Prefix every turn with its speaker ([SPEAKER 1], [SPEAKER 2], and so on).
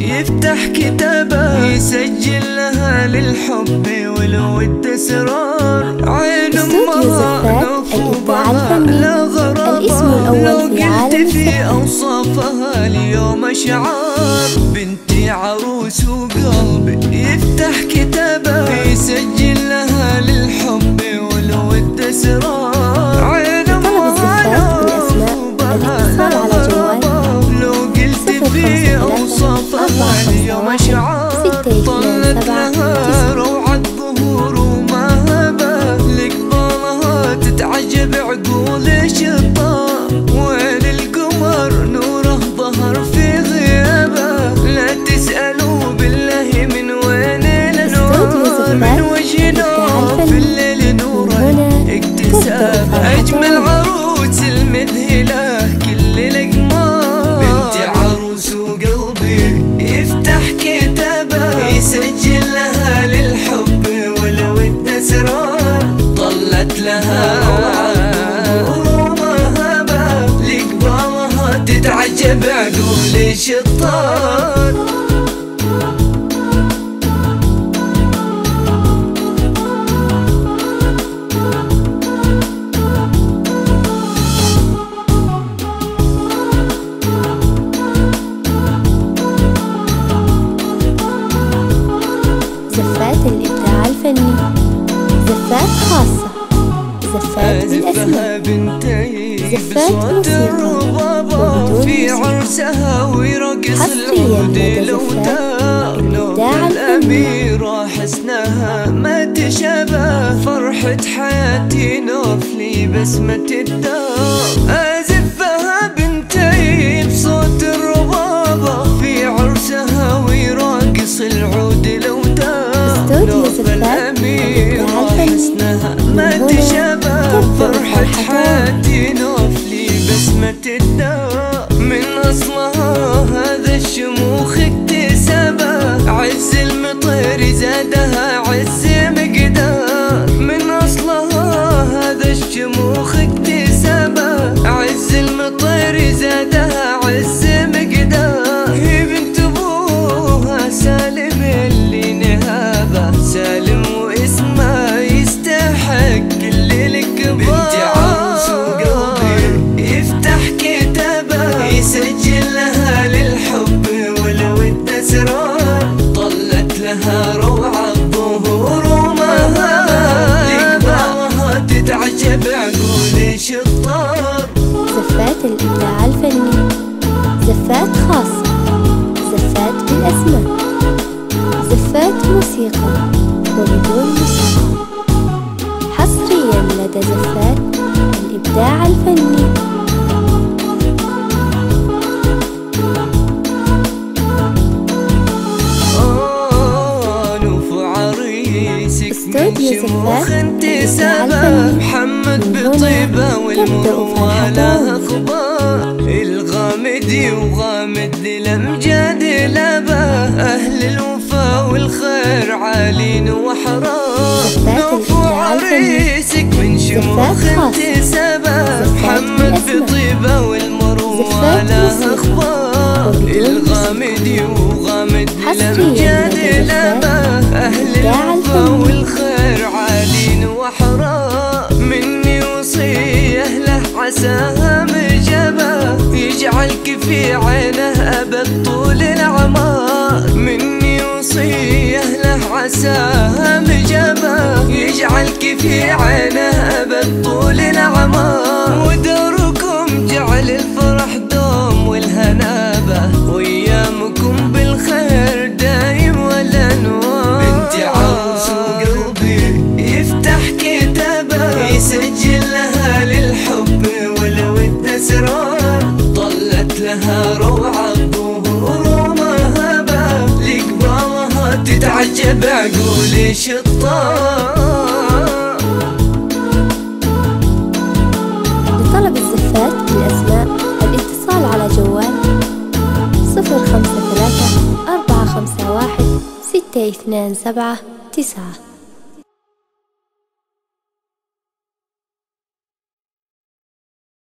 [SPEAKER 1] يفتح كتابه يسجل لها للحب والود اسرار. عين امها نوفوبها لا غرابة، لو قلت في اوصافها اليوم اشعار. بنتي عروس وقلبي يفتح كتابه يسجل لها للحب والود اسرار. عين امها نوفوبها لا غرابة، لو قلت في اوصافها اليوم اشعار. طلت لها روعة ظهور ومهابة، لقبالها تتعجب عقول الشطار. وين القمر نوره ظهر في غيابه، لا تسألوا بالله من وين الانوار. من وجه نور في الليل نوره اكتساب، اجمل عروس المذهله كل الاقمار. بنتي عروس وقلبي يفتح كتابه يسجل لها للحب والود اسرار. طلت لها ومهابه، لقبالها تتعجب عقول الشطار.
[SPEAKER 2] زفات الإبداع الفني، زفات خاصة، زفات بالأسماء، زفات موسيقى
[SPEAKER 1] في عرسها ويرقص العود الأوتار. لو الأميرة حسنها ما تشابه، فرحة حياتي نوفلي بسمة الدار. أزفها بنتي بصوت الربابة، في عرسها ويرقص العود الأوتار. لو الأميرة حسنها ما تشابه، فرحة حياتي نوفلي بسمة الدار. من أصلها هذا الشموخ اكتسابه، عز المطير زادها عز مقدار. من أصلها هذا الشموخ اكتسابه، عز المطير زادها عز مقدار. هي بنت أبوها سالم اللي نهابه، سالم واسمه يستحق كل الكبار. بنتي عروس وقلبي يفتح كتابه يسجل لها للحب والود اسرار. طلت لها روعة ظهور ومهابة، لقبالها تتعجب عقول الشطار.
[SPEAKER 2] زفات الإبداع الفني، زفات خاصة، زفات بالأسماء، زفات موسيقى وبدون موسيقى. حصريا لدى زفات الإبداع الفني.
[SPEAKER 1] نوف عريسك من
[SPEAKER 2] استوديو
[SPEAKER 1] شموخ
[SPEAKER 2] زفات
[SPEAKER 1] انتسابه، محمد بطيبه والمروه لها اخبار. الغامدي وغامد للامجاد لابه، اهل الوفا والخير عالين وحرار. نوف عريسك من شموخ انتسابه، محمد بطيبه والمروه لها اخبار. الغامدي وغامد للامجاد لابه، اهل الوفا والخير عالين وحرار. مني وصيه له عساها مجابه، يجعلك في عينه ابد طول الاعمار. مني وصيه له عساها مجابه، يجعلك في عينه ابد طول الاعمار. ودوركم جعل الفرح دوم والهنابه، وايامكم بالخير دايم والانوار. بنتي عروس وقلبي يفتح كتابه يسجل لها للحب والود اسرار. طلت لها روعة ظهور ومهابة، لقبالها تتعجب عقول الشطار.
[SPEAKER 2] لطلب الزفات بالأسماء الاتصال على جوال 053 451 627 9.